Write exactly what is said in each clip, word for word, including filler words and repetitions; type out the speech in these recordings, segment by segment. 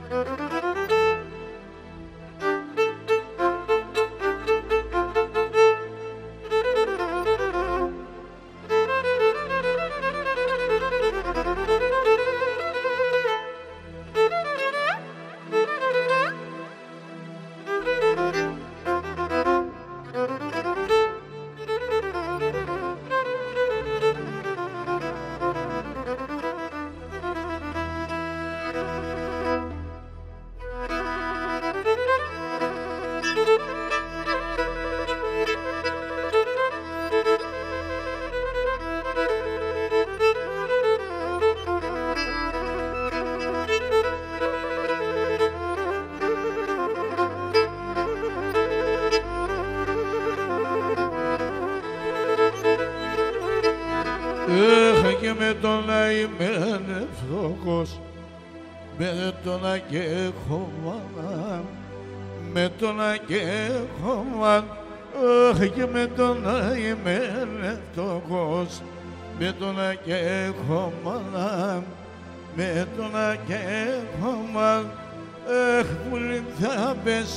Και με το να είμαι φτωχός, με το να καίγομαι, με το να καίγομαι, και με το να είμαι φτωχός, με το να καίγομαι, με το να καίγομαι, αχ, πουλί θα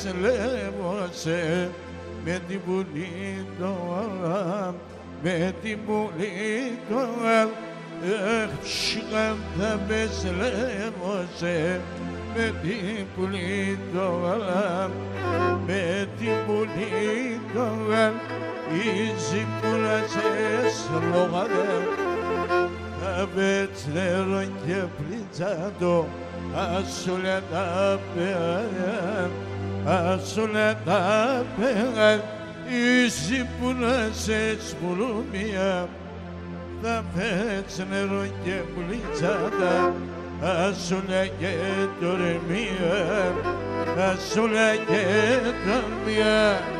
πεσλεύωσε με την πουλί τώρα, με την πουλή τώρα, αχ, ψυχα θα πεσλεύωσε με την πουλή τώρα, με την πουλή τώρα, η ζυπούλασες λόγαρε, θα πετσλέρω και πλητσάτο, ασούλε τα πέρα, ασούλε τα πέρα, Isi puna se spulumia, da fece nero che bulizzata, a sole che dormia, a sole che dormia.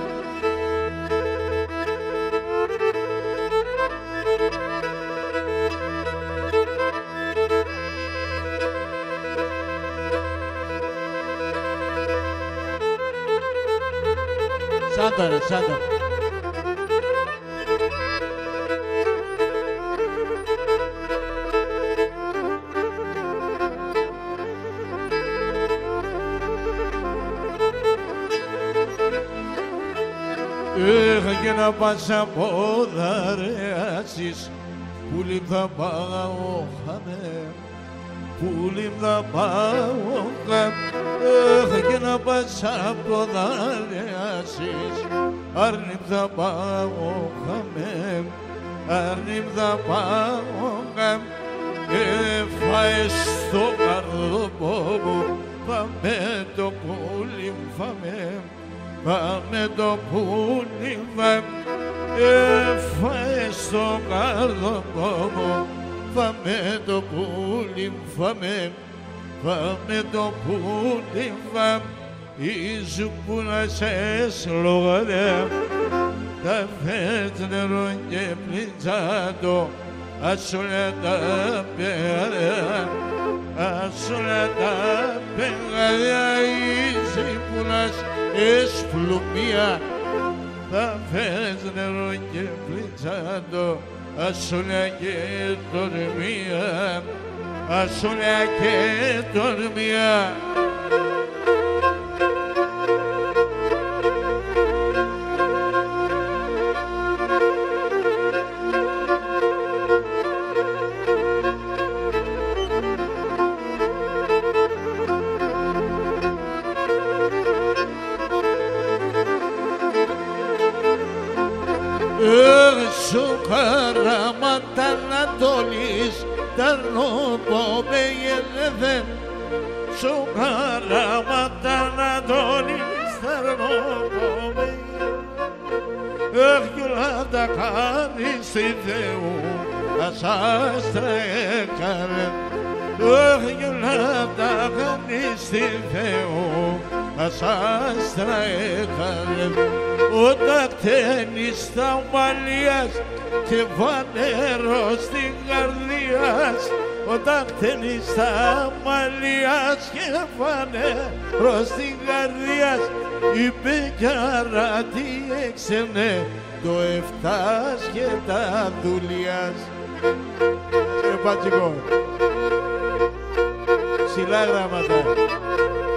Σάντο, σάντο. Είχα και να πας από δαρεάσεις, πουλί θα πάω χαμέ, πουλί θα πάω χαμέ. Είχα και να πας από δαρεάσεις, αρνήμ θα πάω χαμέ, αρνήμ θα πάω χαμέ. Έφαε στο καρδοπό μου, φάμε το πουλί μου φάμε, φάμε το πουλί μου, έφαε στο καρδοπό μου, φάμε το πουλί μου φάμε, φάμε το πουλί μου, η ζουπούνα σε σλόγαρε, τα φέτ νερό και πλητσάτο, ασούλε τα πέρα, ασούλε τα πέρα, η ζουπούνα es plumia, da fez nero que blitzando, a sola que dormia, a sola que dormia. Σου χαράματα Ανατολής, τα νόπο με γελεδέν. Σου χαράματα Ανατολής, τα νόπο με γελεδέν. Αχ, κι όλα τα χάρη στη Θεού, ας άστρα έκανε. Αχ, κι όλα τα χάρη στη Θεού, ας άστρα έκανε. Όταν χτένεις τα μαλλιάς και φανερό στην καρδιάς, όταν χτένεις τα μαλλιάς και φανερό στην καρδιάς, η πεκιάρα τι έξαινε το εφτάς και τα δουλειάς. Κύριε Πατσικό, ψηλά γράμματα.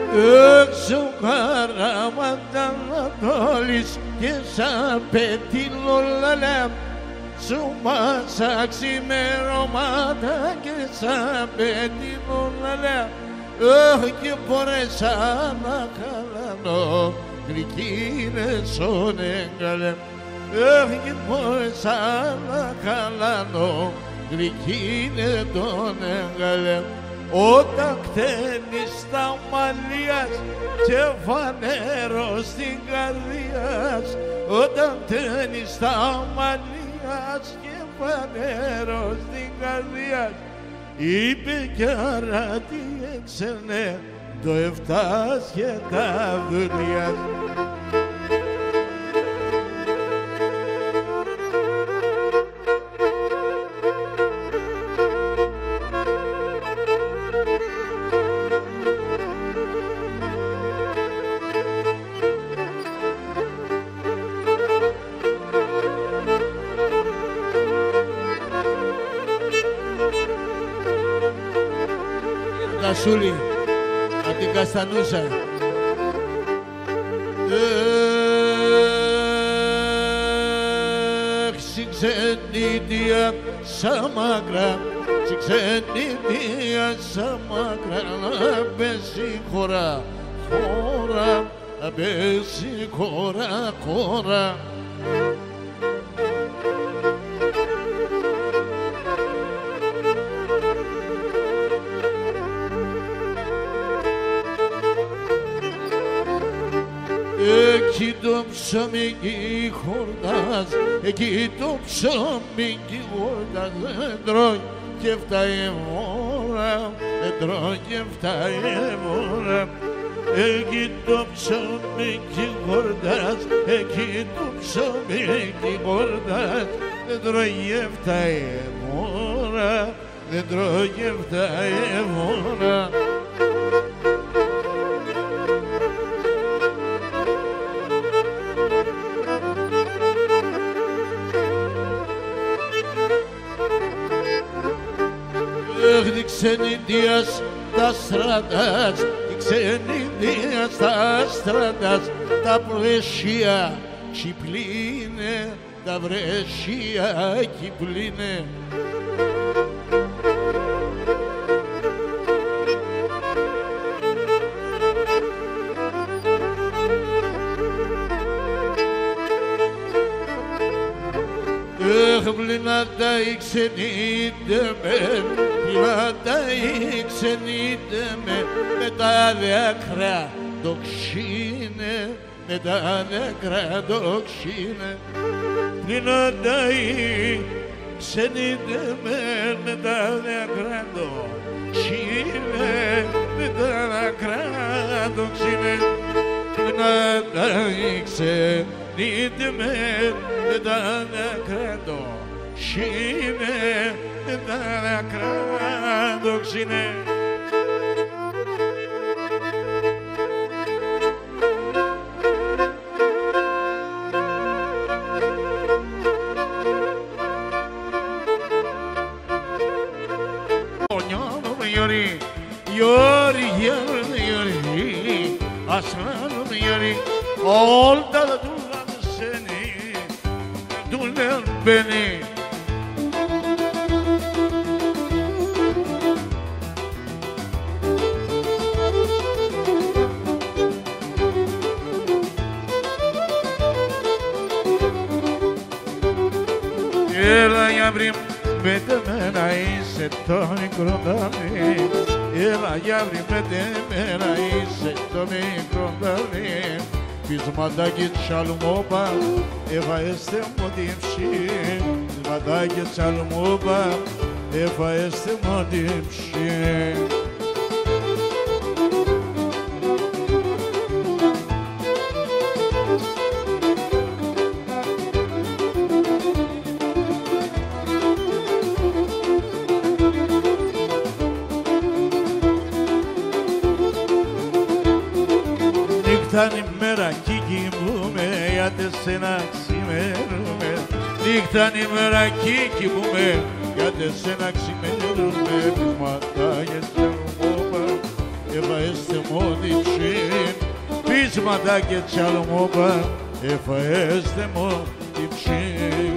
έξω χαράματα Ανατόλης και σαν πετύλο λαλά σου μάσα ξημερώματα και σαν πετύλο λαλά όχι και μπορέσα να καλανώ γλυκίνε σον εγκαλέ όχι και μπορέσα να καλανώ γλυκίνε τον εγκαλέ όταν κταίνεις τα μαλλίας και φανέρο στην καρδιάς όταν κταίνεις τα μαλλίας και φανέρο στην καρδιάς είπε κι άρα τι έξερνε το εφτάς και τα δουλειάς. Κασούλη, απ' την Καστανούσα. Έχ, ξενίδια σαν μακρά, ξενίδια σαν μακρά, να πέσει χώρα, χώρα, να πέσει χώρα, χώρα. Εκεί το ψωμί κι χορτάς, εκεί το ψωμί κι χορτάς, δεν τρώει και φτάει μόρα, δεν τρώει και φτάει μόρα. Εκεί το ψωμί κι χορτάς, εκεί το ψωμί κι χορτάς, δεν τρώει και φτάει μόρα, δεν τρώει και φτάει μόρα. Έχ, ξενιδίας τα στρατάς, ξενιδίας τα στρατάς, τα βρεσία κι πλήνε, τα βρεσία κι πλήνε. Έχ, πληνάτα οι ξενίδεμεν, πληνάτα οι ξενίδεμεν, με τα δάκρυα το ξύνε, με τα δάκρυα το ξύνε. Πληνάτα οι ξενίδεμεν, με τα δάκρυα το ξύνε, με τα δάκρυα το ξύνε. Πληνάτα οι ξενίδεμεν, με τα δάκρυα το ξύνε, με τα δάκρυα το ξύνε. Γιώρι, γιώρι, γιώρι, γιώρι, ασλάνο γιώρι, όλα τα τούλα σένει, τούλα μπαίνει. Έλα για βρει, πετεμένα είσαι το μικρό δαλή. Έλα για βρει, πετεμένα είσαι το μικρό δαλή. Πισματάκι τσαλμόπα, εφαέστε μου τύψη. Πισματάκι τσαλμόπα, εφαέστε μου τύψη. Νύχταν ημέρα κι κοιμούμε, γιατί σένα ξημερούμε. Νύχταν ημέρα κι κοιμούμε, γιατί σένα ξημερούμε. Πισματάκια τσαλμόπα, εφαέστε μου τύψη. Ισμαντά και τσαλμόπα εφαέστε μου την ψυχή.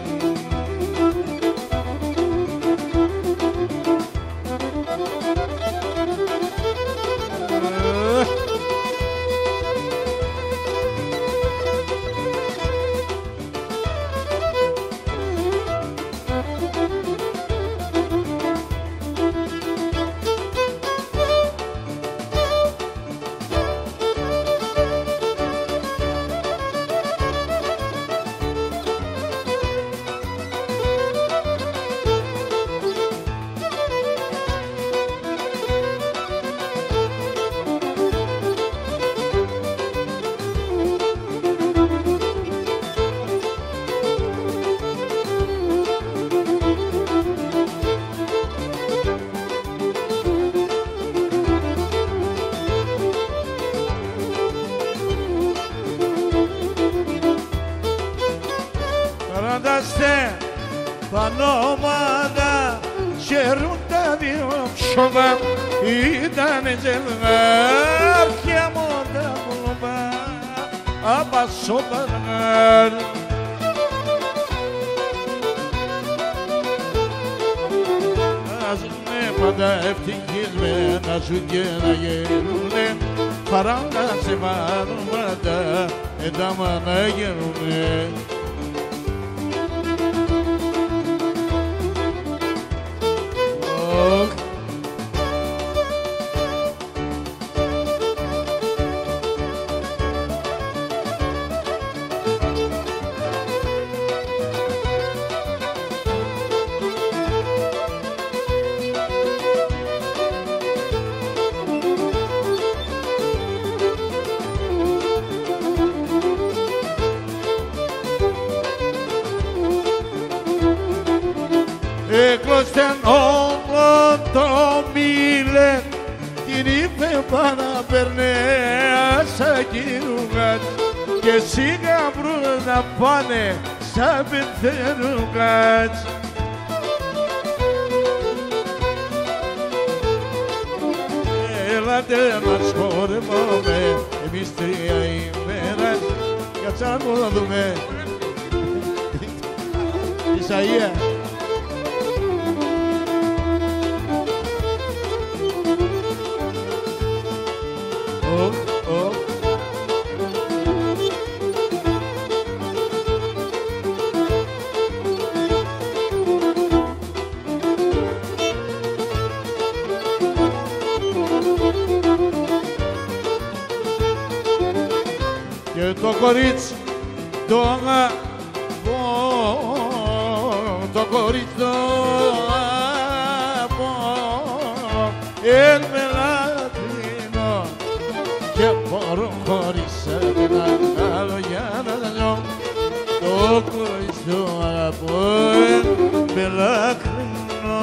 Φαντάστε τα νόματα χαιρούν τα δύο ψωμά ήτανε ζευγάρια μου τα βουλβά απασόπαργάρ. Να ζουνε πάντα ευτυχισμένα σου και να γελούνε παρά να σε βάλουν πάντα εντάμα να γελούνε. Έκλωστεν όλο το μήλε την είπε παραπερνέα σαν κυρούγας και σιγά βρουν να πάνε σαν πεθερούγας. Έλατε μας χορεύουμε εμείς τρία ημέρας για τσάρμο να δούμε Ισαΐα. Oh, oh. Και το κορίτσι το αγαπώ, το κορίτσι το αγαπώ, ελμελάτρινο και μπορώ χωρίς έναν άλλο για να ζω. Το κορίτσι το αγαπώ, ελμελάτρινο.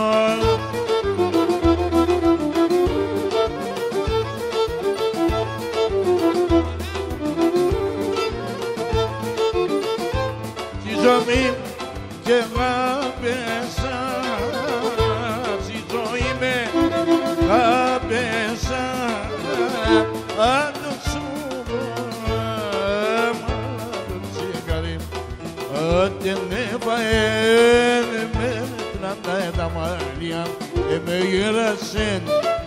Ζωή και αγάπησα, στη ζωή με αγάπησα, αν το σούγα, μάλλον τσιγαρί, ότι με φαέλε με τραντά τα μαλλιά, με γέρασεν.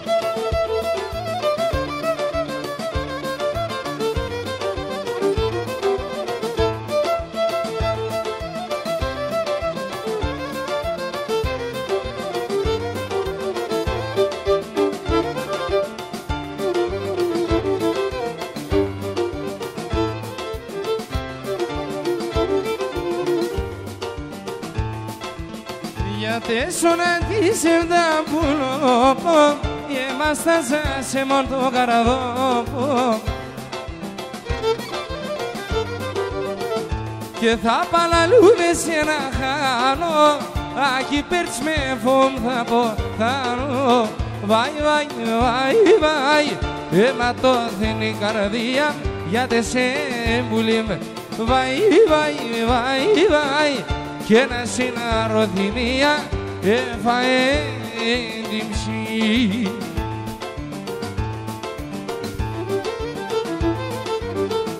Τέσσερα της Ευδαπούλου είμαστε σε μόρτο καραδόπο και θα παλαλούμε σε ένα χάνο άκι πέρτς με φόμ θα ποθάνω βάι βάι βάι βάι αιματώθεν η καρδία γιατί σε εμπουλήμαι βάι βάι βάι βάι και ένα συναρωθυμία έφαε την ψή.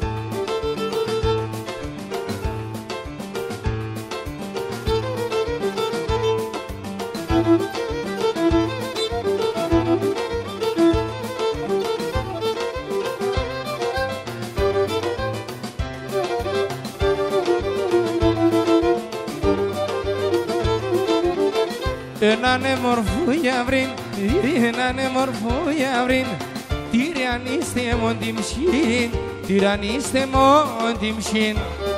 Να'ναι μορφούια βρήν, να'ναι μορφούια βρήν, τυραννίστε μον την ψήν, τυραννίστε μον την ψήν.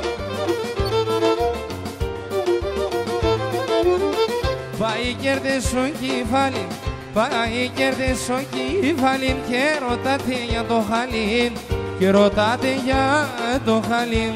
Πάει κέρδες στο κεφάλι, πάει κέρδες στο κεφάλι και ρωτάτε για το χαλί, και ρωτάτε για το χαλί.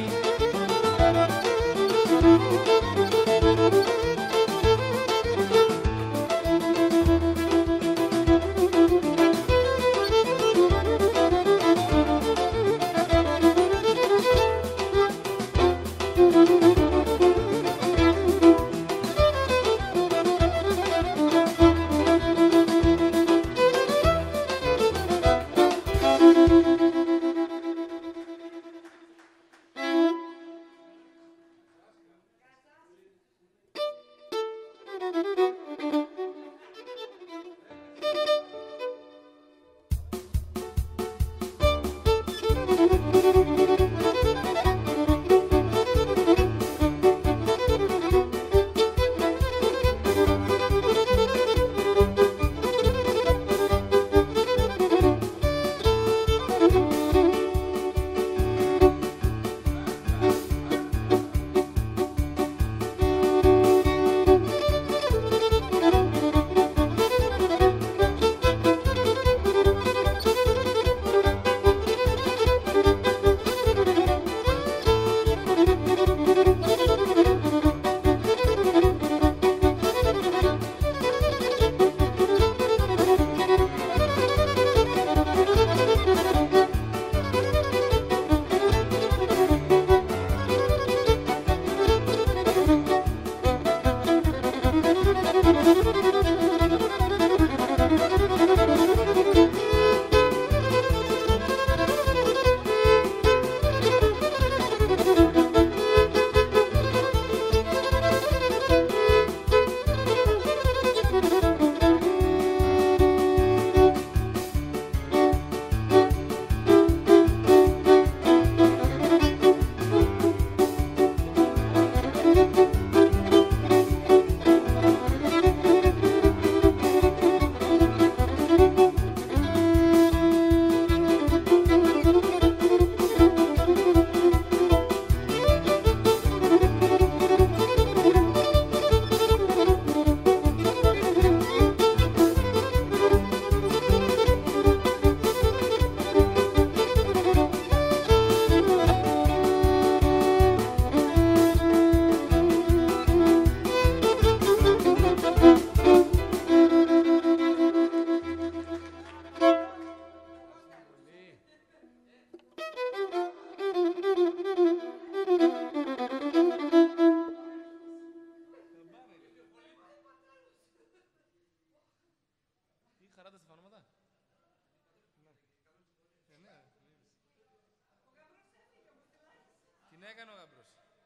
έκανε ο γαμπρός.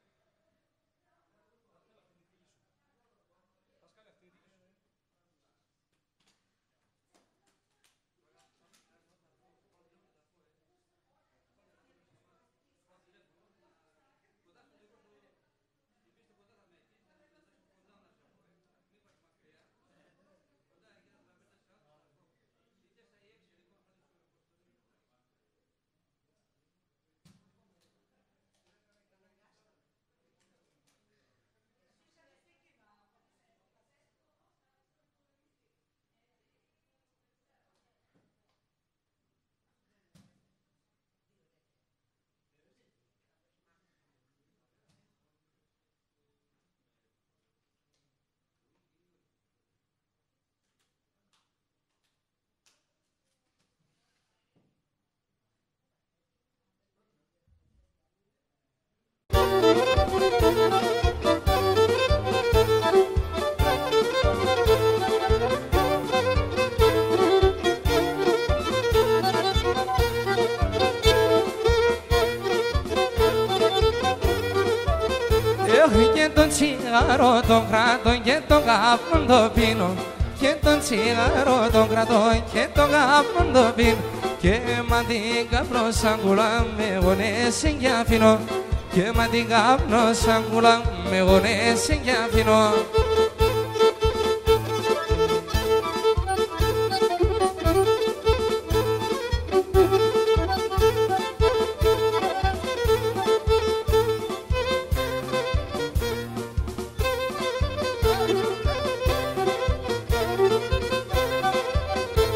Και τον τσιγάρο τον κράτω και τον καπνό το πίνω, και τον τσιγάρο τον κρατώ και τον καπνό το πίνω, και μα την καπνό σαν κουλά με γονές και αφήνω, και μα την καπνό σαν κουλά με γονές και αφήνω.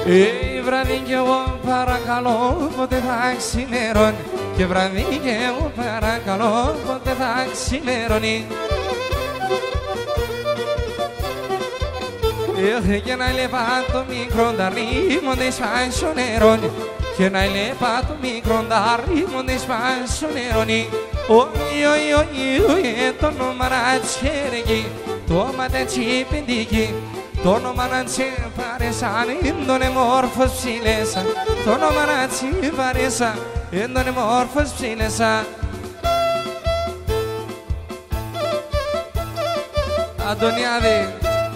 Ε, βράδυ κι εγώ παρακαλώ ποτέ θα ξημερώνει και βράδυ κι εγώ παρακαλώ ποτέ θα ξημερώνει. Έχω και να λεπά το μικρό τα ρίμονται σπάσιο νερώνει και να λεπά το μικρό τα ρίμονται σπάσιο νερώνει. Όχι, όχι, όχι, όχι, το όνομα να τσέρεγει, το ματέτσι πεντίκι, το όνομα να τσεπαρέσα, είναι μόρφος ψηλέσα, το όνομα να τσεπαρέσα, είναι μόρφος ψηλέσα. Αντωνιάδη.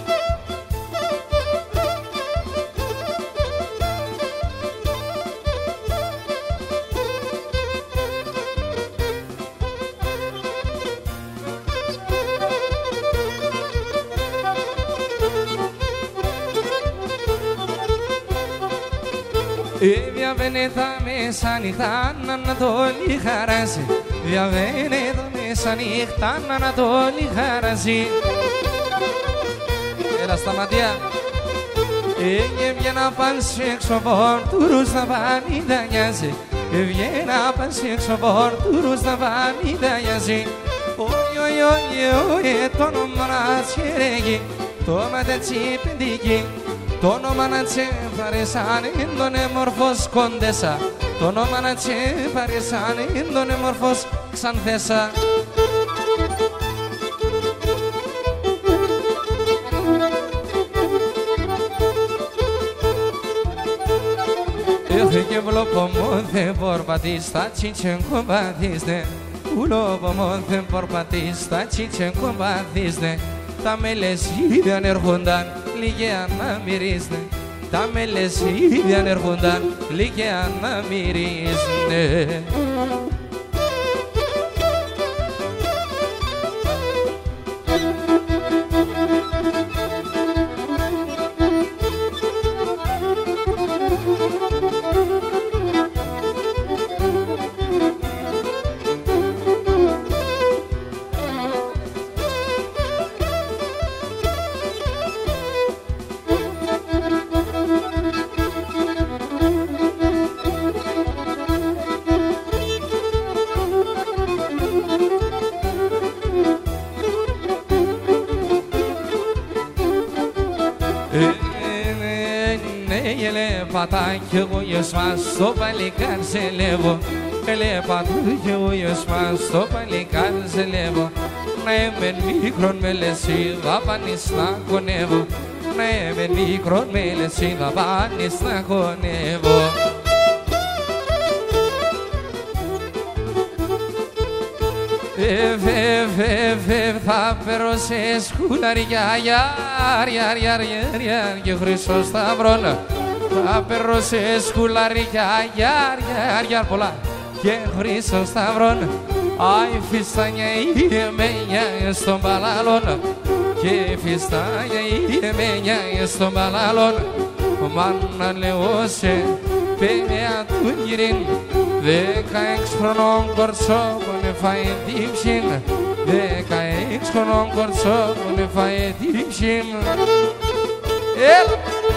Διαβαίνε τα μεσάνυχτα να ανατολή χαράζει, διαβαίνε τα μεσάνυχτα να ανατολή χαράζει. Έλα σταματία. Έβγαινα παν σε έξω πόρτουρους να πάνει τα νοιάζει, έβγαινα παν σε έξω πόρτουρους να πάνει τα νοιάζει. Όχι, όχι, όχι, όχι, το όνομα να τσιρέγει, το ματέτσι πεντίκι, το όνομα να τσεπαρέσαν είναι μορφός κοντέσα, το όνομα να τσεπαρέσαν είναι μορφός ξανθέσα. Έχω και βλέπω μόνθε πορπατίστα τσίτσεν κομπατίστε, βλέπω μόνθε πορπατίστα τσίτσεν κομπατίστε. Τα μελεσίδια ανέρχονταν λίγια να μυρίσνε, τα μελεσίδια ανέρχονταν λίγια να μυρίσνε. Πατάκι εγώ γιοσμά στο παλικάρ σε λεύω, ελε πατάκι εγώ γιοσμά στο παλικάρ σε λεύω. Να είμαι μικρόν με λεσίδα πάνεις να χωνεύω, να είμαι μικρόν με λεσίδα πάνεις να χωνεύω. Ευ, ευ, ευ, ευ, θα φέρω σε σκουλαριά, γιάρ, γιάρ, γιάρ, γιάρ, γιάρ, και χρυσό σταυρόν. Θα φέρω σε σκουλαριά, γιάρ, γιάρ, γιάρ, πολλά, και χρυσό σταυρόν. Άι, φιστάνια η εμένια στον παλαλόν, και φιστάνια η εμένια στον παλαλόν. Μάνα λέω σε παιδιά του γυρίν, δεκαέξι χρονών κορτσό που είναι φάει τύψιν, δεκαέξι χρονών κορτσό που είναι φάει τύψιν. Έλα!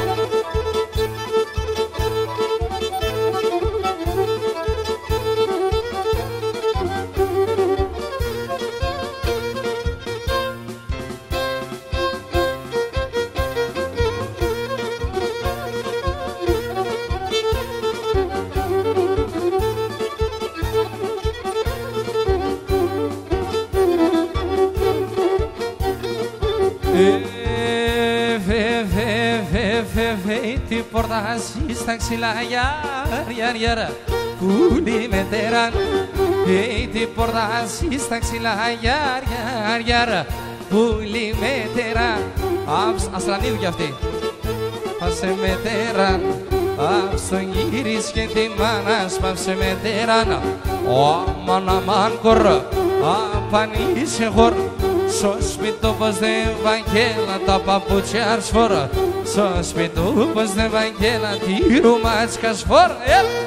Την πόρτα στα ξυλά, γιάρ, γιάρ, γιάρ, πουλί με τεράν. Την πόρτα στα ξυλά, γιάρ, γιάρ, γιάρ, πουλί με τεράν. Αστρανίδου κι αυτή. Πάσε με τεράν, απ' στον γύρις και τη μάνα σπάψε με τεράν. Αμάν, αμάν, κορ, απανίσε χορ. Στο σπίτι του πως δεν βαγγέλα τα παπούτσια αρσφόρα, στο σπίτι του πως δεν βαγγέλα τη ρουμάτσικα σφόρα.